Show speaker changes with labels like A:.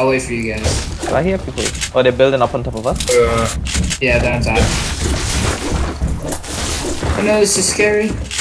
A: I'll wait for you guys.
B: Right here, people. Oh, they're building up on top of us?
A: Yeah, they're on top. I know this is scary.